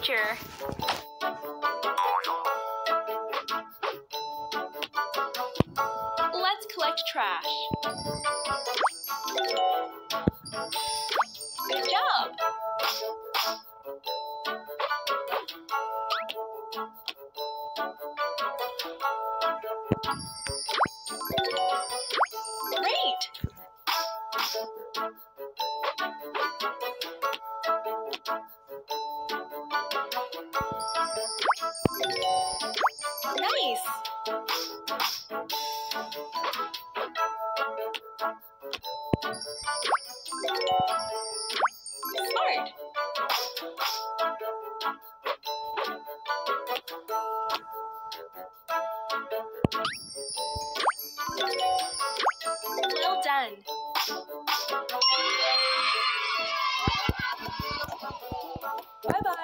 teacher. Let's collect trash. Good job! Great! Nice! Smart! Well done! Bye-bye!